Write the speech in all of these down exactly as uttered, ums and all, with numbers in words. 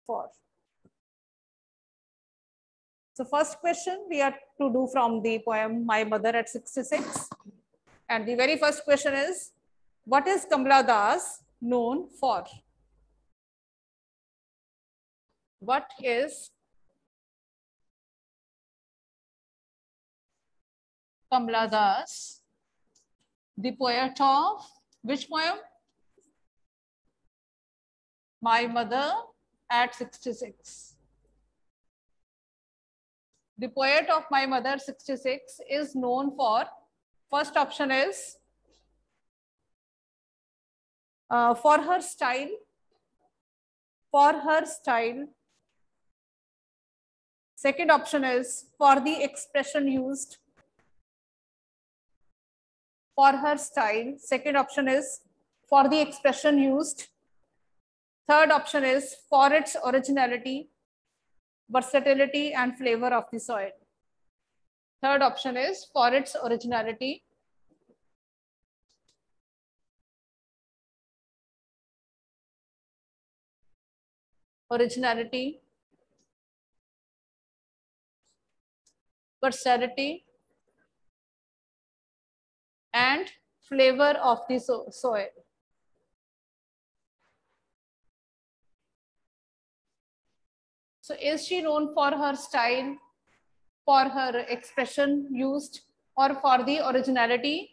for? So first question we are to do from the poem My Mother at sixty-six. And the very first question is, what is Kamala Das known for? What is Kamala Das, the poet of which poem? My Mother at sixty-six. The poet of My Mother sixty-six is known for, first option is uh, for her style, for her style. Second option is for the expression used, for her style. Second option is for the expression used. Third option is for its originality, versatility, and flavor of the soil. Third option is for its originality, originality, versatility, and flavor of the so soil. So is she known for her style, for her expression used, or for the originality,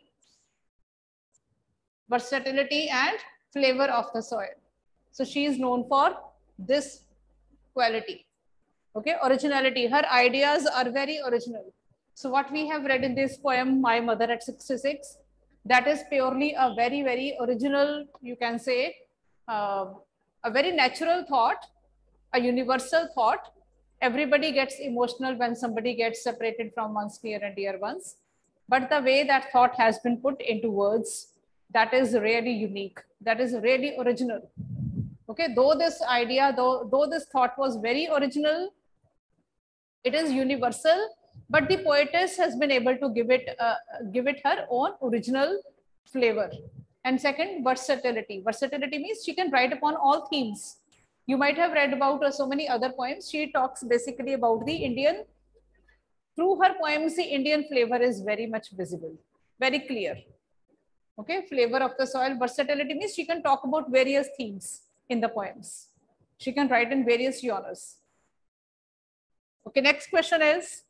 versatility, and flavor of the soil? So she is known for this quality. Okay, originality. Her ideas are very original. So what we have read in this poem, My Mother at sixty-six, that is purely a very, very original, you can say, uh, a very natural thought, a universal thought. Everybody gets emotional when somebody gets separated from one's near and dear ones. But the way that thought has been put into words, that is really unique. That is really original. Okay, though this idea, though, though this thought was very original, it is universal, but the poetess has been able to give it uh, give it her own original flavor. And second, versatility. Versatility means she can write upon all themes. You might have read about uh, so many other poems. She talks basically about the Indian. Through her poems, the Indian flavor is very much visible, very clear. Okay, flavor of the soil. Versatility means she can talk about various themes in the poems. She can write in various genres. Okay, next question is,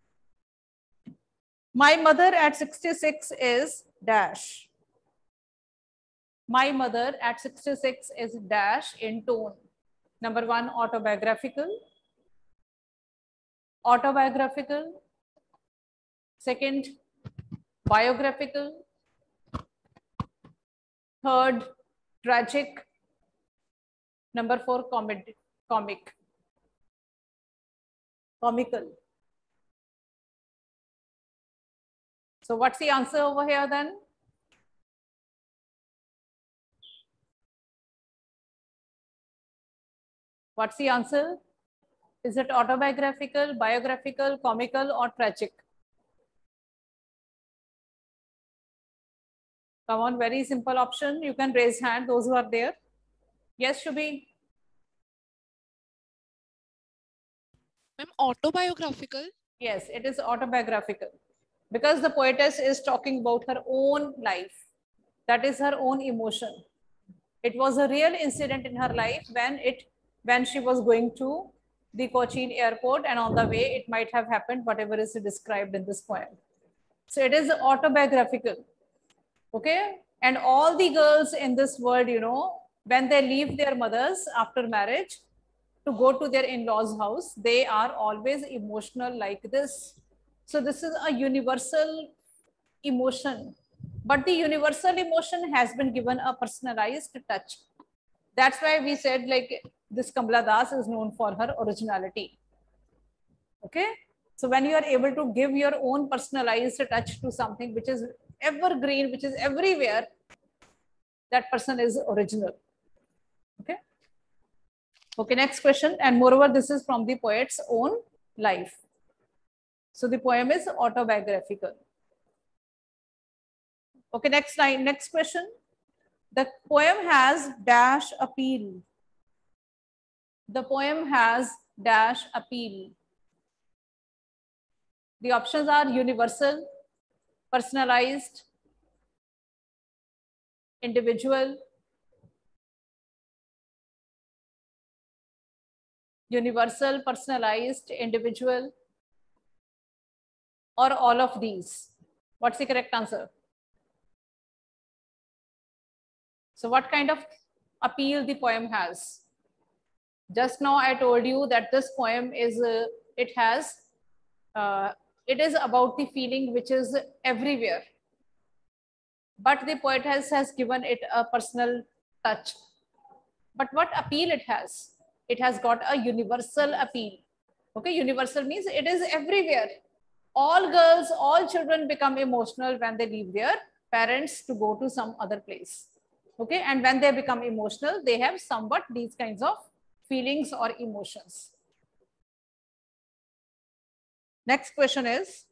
My Mother at sixty-six is dash. My Mother at sixty-six is dash in tone. Number one, autobiographical. Autobiographical. Second, biographical. Third, tragic. Number four, comic. Comic. Comical. So what's the answer over here then? What's the answer? Is it autobiographical, biographical, comical, or tragic? Come on, very simple option. You can raise hand, those who are there. Yes, Shubhi? Ma'am, autobiographical? Yes, it is autobiographical. Because the poetess is talking about her own life. That is her own emotion. It was a real incident in her life when it when she was going to the Cochin airport, and on the way it might have happened whatever is described in this poem. So it is autobiographical. Okay, and all the girls in this world, you know, when they leave their mothers after marriage to go to their in-laws house, they are always emotional like this. So this is a universal emotion, but the universal emotion has been given a personalized touch. That's why we said like this Kamala Das is known for her originality. Okay, so when you are able to give your own personalized touch to something which is evergreen, which is everywhere, that person is original. Okay. Okay, next question. And moreover, this is from the poet's own life. So the poem is autobiographical. Okay, next line, next question. The poem has dash appeal. the poem has dash appeal. The options are universal, personalized, individual, universal, personalized, individual, or all of these. What's the correct answer? So what kind of appeal the poem has? Just now I told you that this poem is, uh, it has, uh, it is about the feeling which is everywhere. But the poet has, has given it a personal touch. But what appeal it has? It has got a universal appeal. Okay, universal means it is everywhere. All girls, all children become emotional when they leave their parents to go to some other place. Okay, and when they become emotional, they have somewhat these kinds of feelings or emotions. Next question is,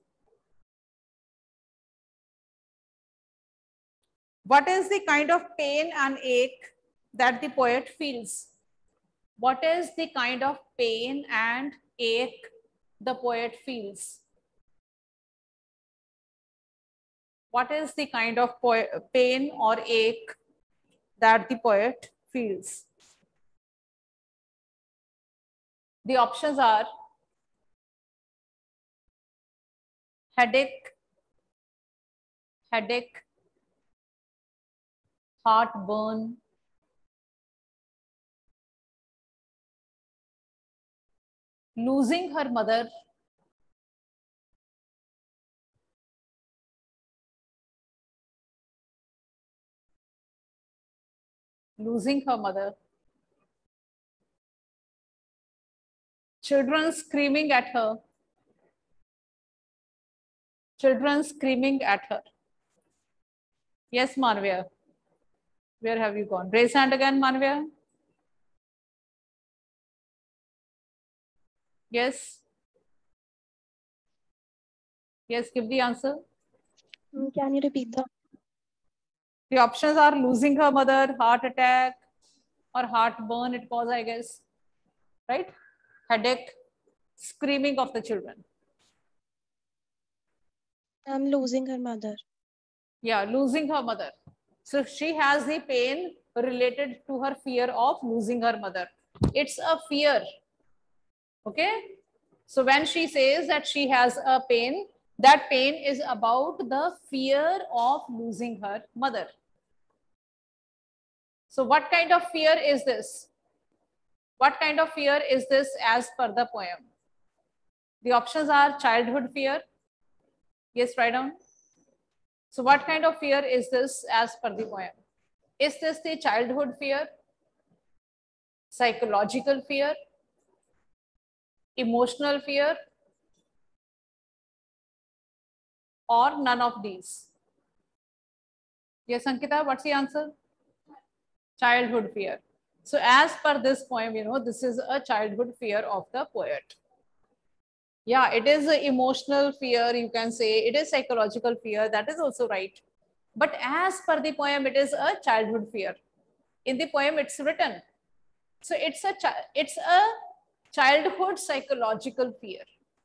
what is the kind of pain and ache that the poet feels? What is the kind of pain and ache the poet feels? What is the kind of pain or ache that the poet feels? The options are headache, headache, heartburn, losing her mother, losing her mother, children screaming at her, children screaming at her. Yes, Manvya. Where have you gone? Raise hand again, Manvya. Yes. Yes, give the answer. Can you repeat that? The options are losing her mother, heart attack, or heartburn, it was, I guess. Right? Headache, screaming of the children. I'm losing her mother. Yeah, losing her mother. So she has the pain related to her fear of losing her mother. It's a fear. Okay. So when she says that she has a pain, that pain is about the fear of losing her mother. So what kind of fear is this? What kind of fear is this as per the poem? The options are childhood fear. Yes, write down. So what kind of fear is this as per the poem? Is this the childhood fear, psychological fear, emotional fear, or none of these? Yes, Ankita, what's the answer? Childhood fear. So as per this poem, you know, this is a childhood fear of the poet. Yeah, it is an emotional fear, you can say. It is psychological fear. That is also right. But as per the poem, it is a childhood fear. In the poem, it's written. So it's a it's a childhood psychological fear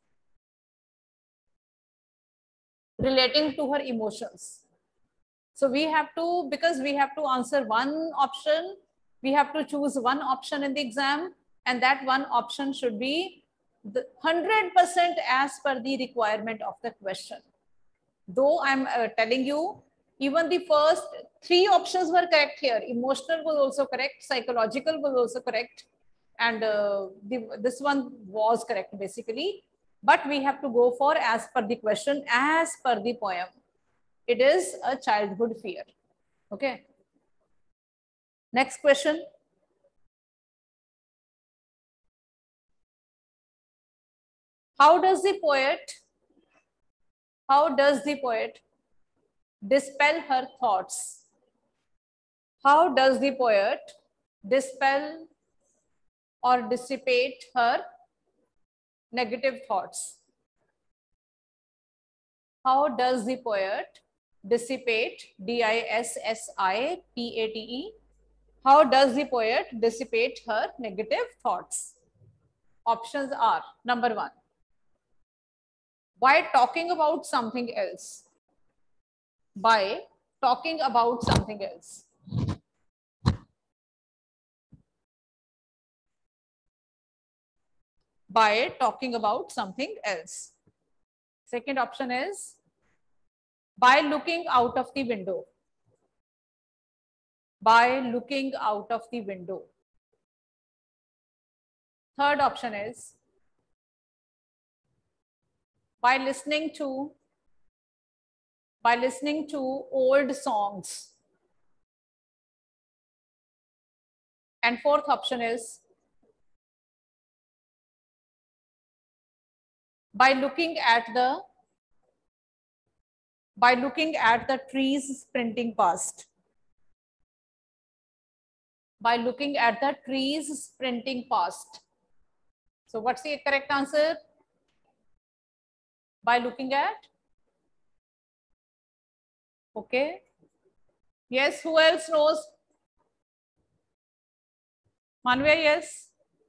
relating to her emotions. So we have to, because we have to answer one option, we have to choose one option in the exam, and that one option should be the one hundred percent as per the requirement of the question. Though I'm uh, telling you, even the first three options were correct here. Emotional was also correct, psychological was also correct, and uh, the, this one was correct basically. But we have to go for as per the question, as per the poem. It is a childhood fear. Okay. Next question. How does the poet, how does the poet dispel her thoughts? How does the poet dispel or dissipate her negative thoughts? How does the poet dissipate, D I S S I P A T E? How does the poet dissipate her negative thoughts? Options are number one, by talking about something else. By talking about something else. By talking about something else. Second option is by looking out of the window. By looking out of the window. Third option is by listening to by listening to old songs. And fourth option is by looking at the by looking at the trees sprinting past. By looking at the trees sprinting past. So what's the correct answer? By looking at? Okay. Yes, who else knows? Manvya, yes.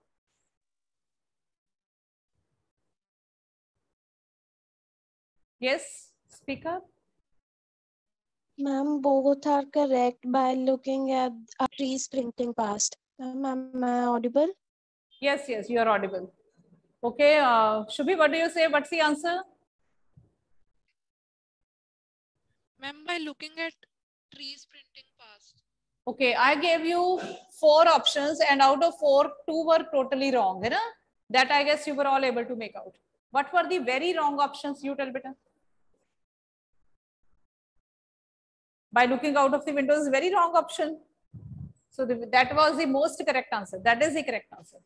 Yes, speak up. Ma'am, both are correct by looking at a tree sprinting past. Ma'am, am I audible? Yes, yes, you are audible. Okay, uh, Shubhi, what do you say? What's the answer? Ma'am, by looking at trees sprinting past. Okay, I gave you four options and out of four, two were totally wrong. Hai na? That I guess you were all able to make out. What were the very wrong options? You tell beta. By looking out of the window is very wrong option. So the, that was the most correct answer. That is the correct answer.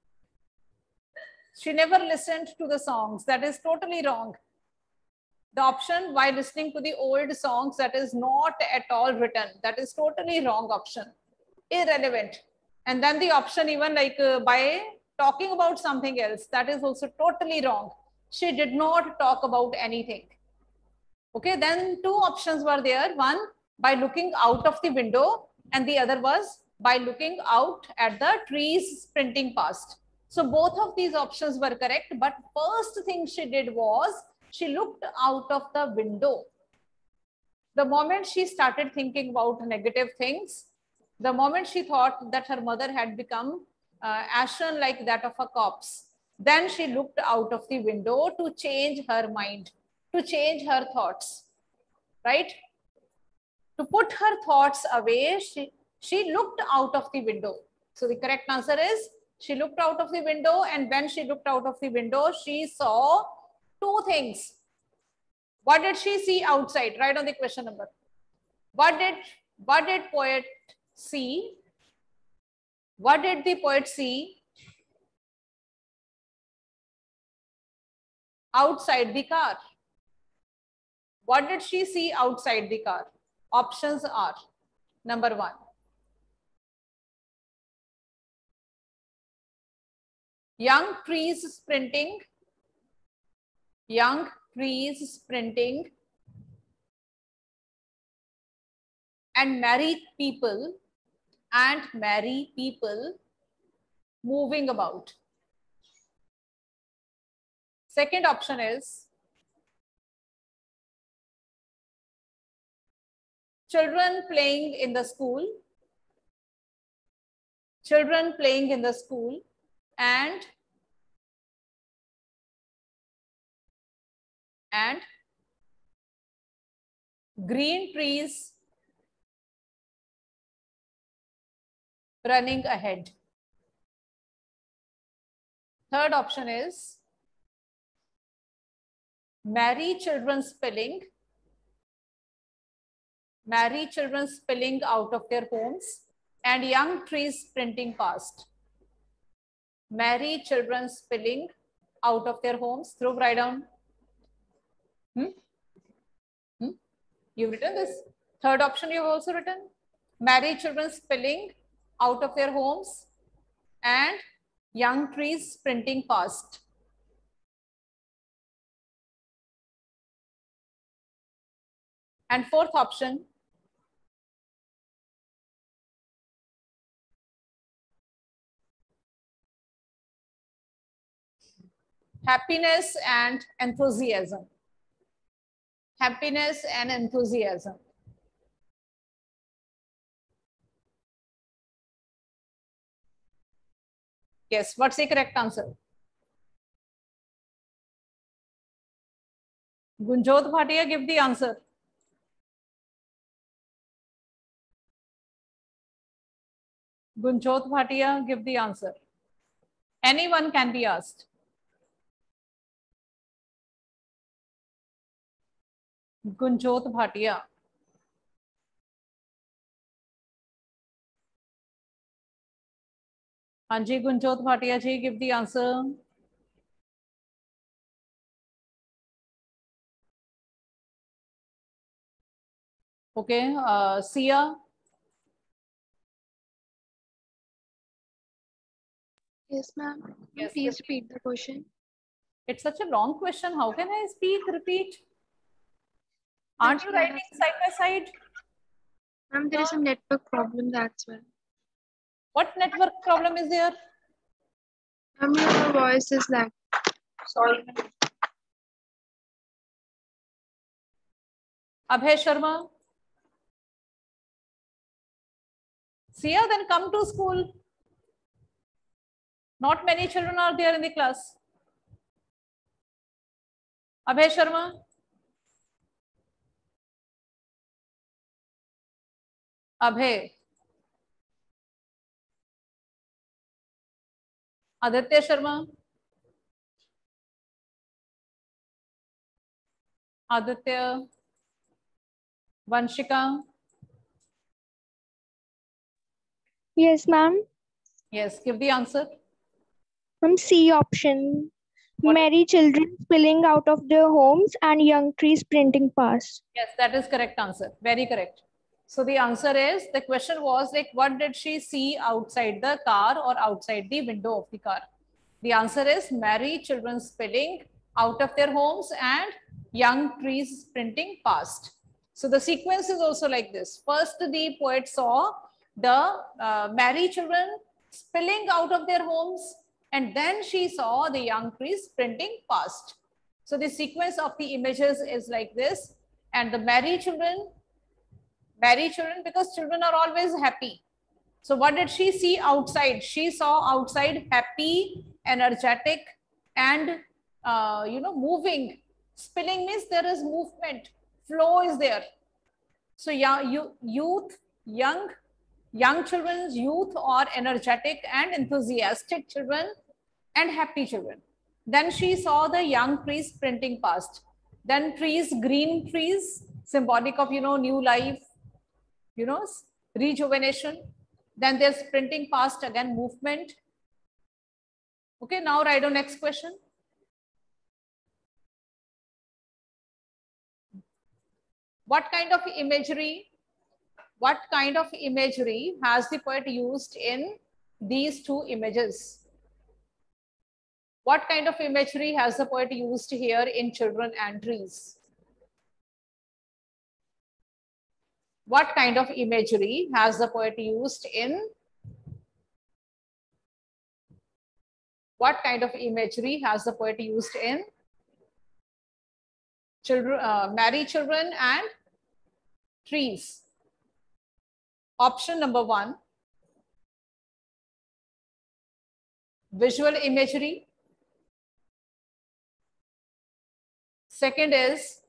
She never listened to the songs. That is totally wrong. The option by listening to the old songs, that is not at all written. That is totally wrong option. Irrelevant. And then the option even like uh, by talking about something else, that is also totally wrong. She did not talk about anything. Okay, then two options were there. One, by looking out of the window, and the other was by looking out at the trees sprinting past. So both of these options were correct, but first thing she did was she looked out of the window. The moment she started thinking about negative things, the moment she thought that her mother had become uh, ashen like that of a corpse, then she looked out of the window to change her mind, to change her thoughts, right? To put her thoughts away, she, she looked out of the window. So the correct answer is she looked out of the window, and when she looked out of the window, she saw two things. What did she see outside? Write on the question number. What did, what did poet see? What did the poet see outside the car? What did she see outside the car? Options are number one, young trees sprinting, young trees sprinting, and married people, and married people moving about. Second option is children playing in the school, children playing in the school, and and green trees running ahead. Third option is marry children spilling, marry children spilling out of their homes, and young trees sprinting past. Marry children spilling out of their homes. Throw right down. Hmm? Hmm? You've written this. Third option you've also written. Marry children spilling out of their homes and young trees sprinting past. And fourth option, Happiness and enthusiasm. Happiness and enthusiasm. Yes, what's the correct answer? Gunjot Bhatia, give the answer. Gunjot Bhatia, give the answer. Anyone can be asked. Gunjot Bhatia. Anji Gunjot Bhatia ji, give the answer. Okay, uh, Sia. Yes, ma'am. Yes, Please repeat the question. It's such a long question. How can I speak, repeat? Aren't you writing side by side? Ma'am, there is a network problem, that's why. What network problem is there? Ma'am, your voice is like. Sorry. Abhay Sharma. Sia, then come to school. Not many children are there in the class. Abhay Sharma. Abhay. Aditya Sharma. Aditya. Vanshika. Yes, ma'am. Yes, give the answer. Ma'am, C option. What? Merry children spilling out of their homes and young trees sprinting past. Yes, that is correct answer. Very correct. So the answer is, the question was like, what did she see outside the car or outside the window of the car? The answer is merry children spilling out of their homes and young trees sprinting past. So the sequence is also like this. First, the poet saw the uh, merry children spilling out of their homes, and then she saw the young trees sprinting past. So the sequence of the images is like this. And the merry children, merry children, because children are always happy. So what did she see outside? She saw outside happy, energetic, and uh, you know, moving. Spilling means there is movement, flow is there. So yeah, you, youth, young, young children, youth are energetic and enthusiastic children and happy children. Then she saw the young trees sprinting past. Then trees, green trees, symbolic of, you know, new life, you know, rejuvenation. Then they're sprinting past, again, movement. Okay, now write on next question. What kind of imagery, what kind of imagery has the poet used in these two images? What kind of imagery has the poet used here in children and trees? What kind of imagery has the poet used in what kind of imagery has the poet used in children, uh, merry children and trees? Option number one, visual imagery. Second is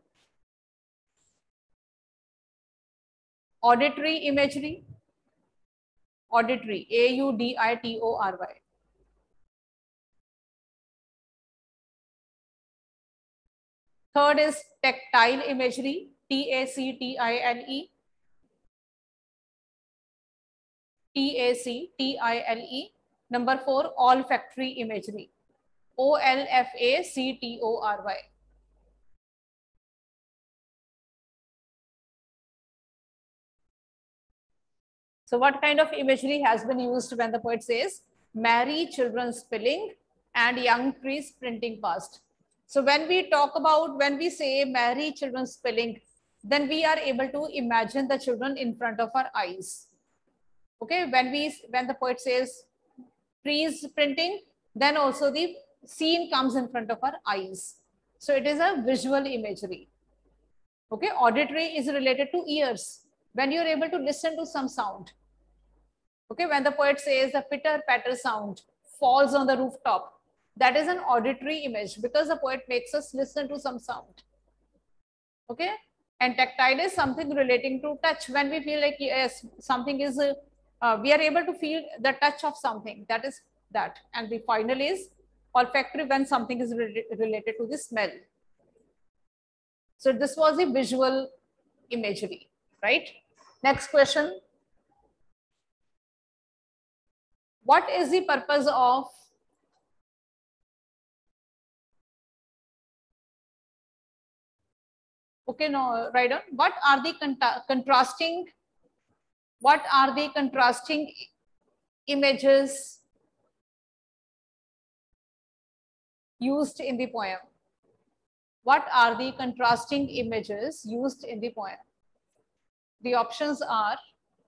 auditory imagery. Auditory, A U D I T O R Y. Third is tactile imagery, T A C T I L E. T A C T I L E. Number four, olfactory imagery, O L F A C T O R Y. So what kind of imagery has been used when the poet says, merry children spilling and young trees sprinting past? So when we talk about, when we say merry children spilling, then we are able to imagine the children in front of our eyes. Okay, when we, when the poet says trees sprinting, then also the scene comes in front of our eyes. So it is a visual imagery. Okay, auditory is related to ears. When you're able to listen to some sound. Okay, when the poet says the pitter patter sound falls on the rooftop, that is an auditory image because the poet makes us listen to some sound. Okay, and tactile is something relating to touch. When we feel like yes, something is, uh, uh, we are able to feel the touch of something. That is that. And the final is olfactory when something is re related to the smell. So this was the visual imagery, right? Next question. What is the purpose of okay, no, right on. What are the contrasting, what are the contrasting images used in the poem? What are the contrasting images used in the poem? The options are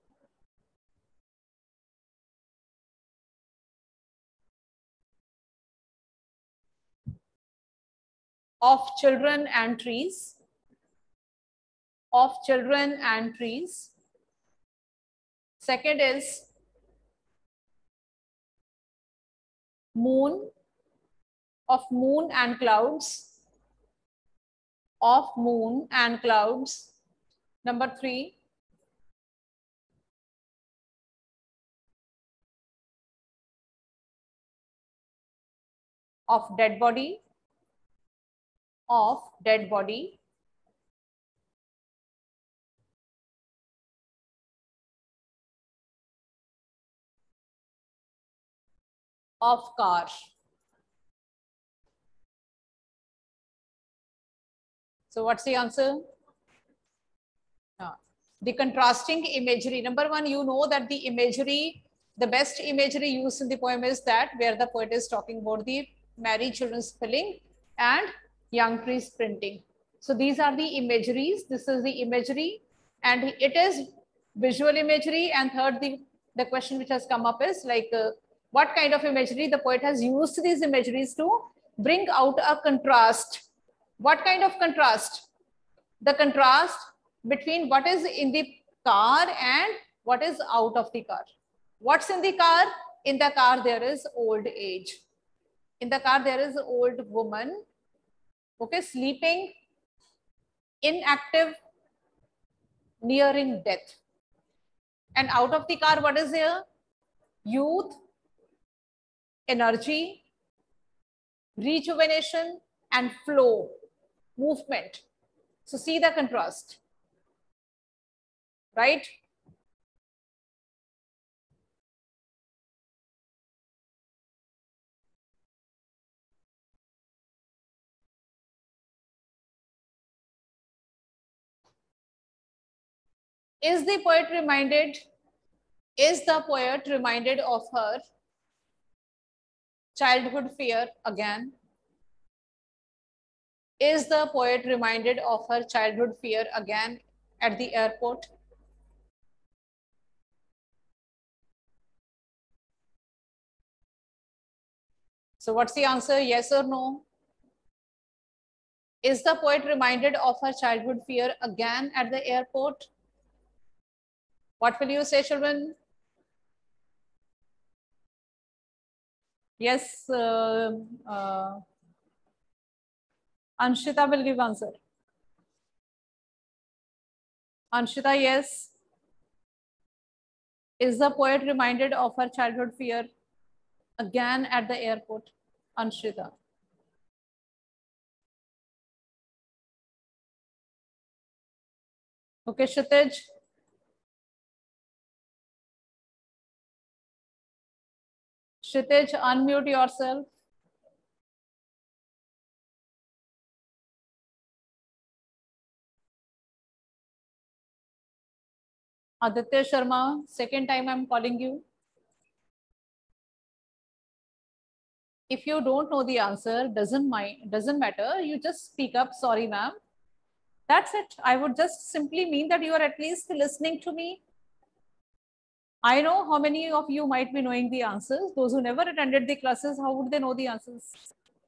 of children and trees, of children and trees. Second is moon, of moon and clouds, of moon and clouds. Number three, of dead body, of dead body. Of car. So what's the answer? Uh, the contrasting imagery. Number one, you know that the imagery, the best imagery used in the poem is that where the poet is talking about the married children spilling and young trees sprinting. So these are the imageries. This is the imagery and it is visual imagery. And third, the, the question which has come up is like, uh, what kind of imagery the poet has used these imageries to bring out a contrast. What kind of contrast? The contrast between what is in the car and what is out of the car. What's in the car? In the car there is old age. In the car there is an old woman, okay, sleeping, inactive, nearing death. And out of the car, what is there? Youth, energy, rejuvenation, and flow, movement. So see the contrast, right? Is the poet reminded, is the poet reminded of her childhood fear again? Is the poet reminded of her childhood fear again at the airport? So what's the answer? Yes or no? Is the poet reminded of her childhood fear again at the airport? What will you say, children? Yes, uh, uh, Anshita will give answer. Anshita, yes. Is the poet reminded of her childhood fear again at the airport? Anshita. Okay, Kshitij. Kshitij, unmute yourself. Aditya Sharma, second time I'm calling you. If you don't know the answer, doesn't mind, doesn't matter. You just speak up. Sorry, ma'am. That's it. I would just simply mean that you are at least listening to me. I know how many of you might be knowing the answers. Those who never attended the classes, how would they know the answers?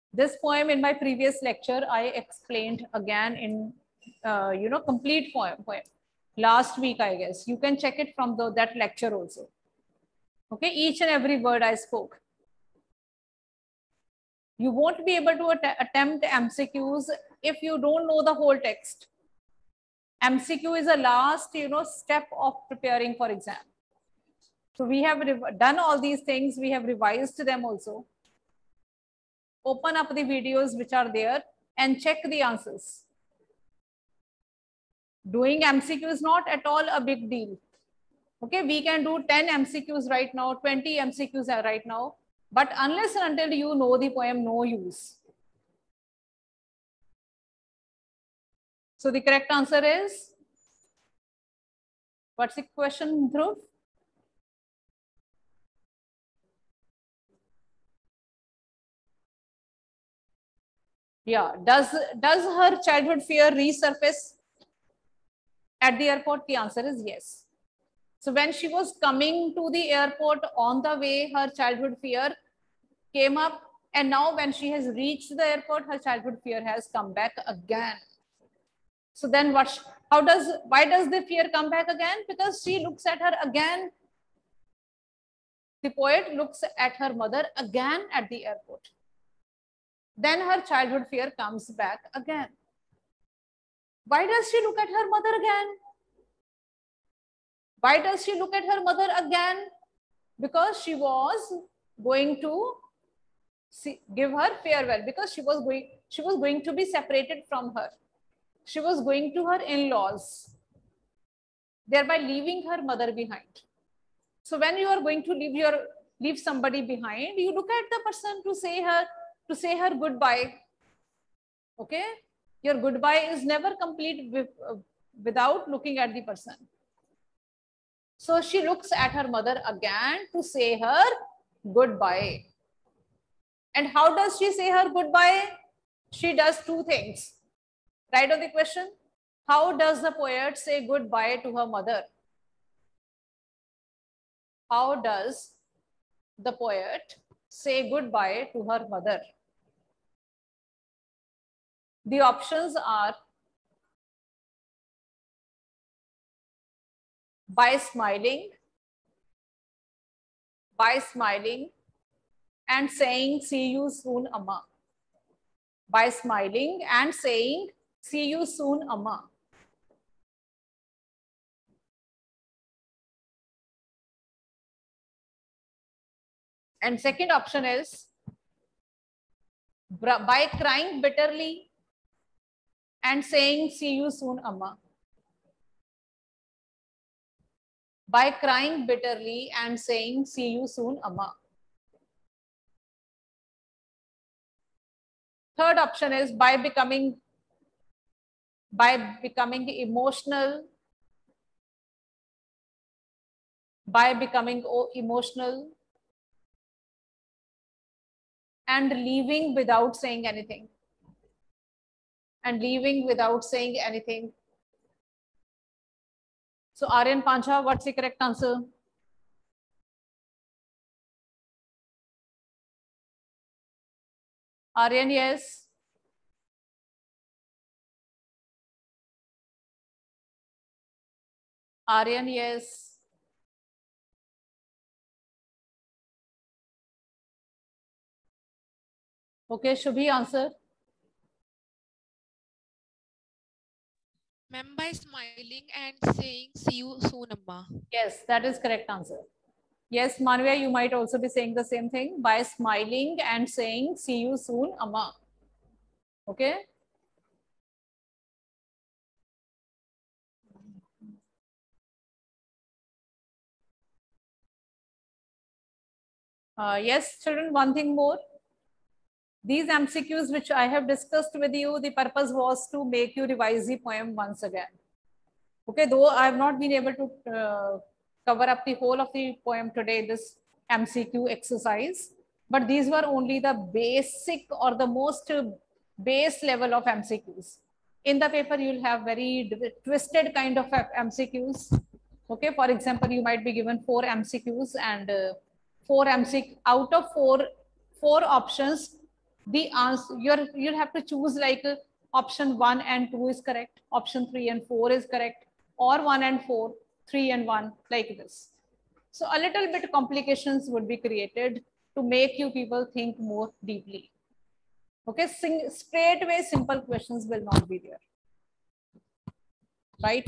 This poem in my previous lecture, I explained again in, uh, you know, complete poem, poem. Last week, I guess. You can check it from the, that lecture also. Okay, each and every word I spoke. You won't be able to att attempt M C Qs if you don't know the whole text. M C Q is a last, you know, step of preparing for exam. So we have done all these things. We have revised them also. Open up the videos which are there and check the answers. Doing M C Q is not at all a big deal. Okay, we can do ten M C Qs right now, twenty M C Qs are right now. But unless and until you know the poem, no use. So the correct answer is, what's the question, Dhruv? Yeah, does, does her childhood fear resurface at the airport? The answer is yes. So when she was coming to the airport, on the way, her childhood fear came up. And now when she has reached the airport, her childhood fear has come back again. So then what, how does, why does the fear come back again? Because she looks at her again. The poet looks at her mother again at the airport. Then her childhood fear comes back again. Why does she look at her mother again? Why does she look at her mother again? Because she was going to see, give her farewell, because she was going, she was going to be separated from her. She was going to her in-laws, thereby leaving her mother behind. So when you are going to leave your leave somebody behind, you look at the person to say her to say her goodbye. Okay, your goodbye is never complete with, uh, without looking at the person. So she looks at her mother again to say her goodbye. And how does she say her goodbye? She does two things. Right on the question? How does the poet say goodbye to her mother? How does the poet say goodbye to her mother? The options are by smiling, by smiling and saying, see you soon, Amma. By smiling and saying, see you soon, Amma. And second option is by crying bitterly and saying, see you soon, Amma. By crying bitterly and saying, see you soon, Amma. Third option is by becoming, by becoming emotional, by becoming emotional and leaving without saying anything. And leaving without saying anything. So Aryan Pancha, what's the correct answer? Aryan, yes. Aryan, yes. Okay, Shubhi, answer. Ma'am, by smiling and saying, see you soon, Amma. Yes, that is correct answer. Yes, Manvya, you might also be saying the same thing by smiling and saying, see you soon, Amma. Okay. Uh, yes, children, one thing more. These M C Qs which I have discussed with you, the purpose was to make you revise the poem once again. Okay, though I have not been able to uh, cover up the whole of the poem today, this M C Q exercise, but these were only the basic or the most base level of M C Qs. In the paper, you'll have very twisted kind of M C Qs. Okay, for example, you might be given four M C Qs and uh, four M C Q out of four, four options. the answer, you're, you'll have to choose like uh, option one and two is correct, option three and four is correct, or one and four, three and one, like this. So a little bit complications would be created to make you people think more deeply. Okay, Sing, straight away simple questions will not be there. Right?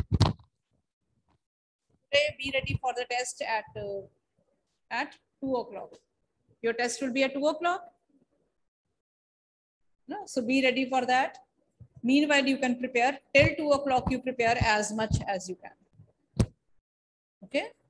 Today, be ready for the test at, uh, at two o'clock. Your test will be at two o'clock. No? So be ready for that. Meanwhile, you can prepare till two o'clock, you prepare as much as you can. Okay.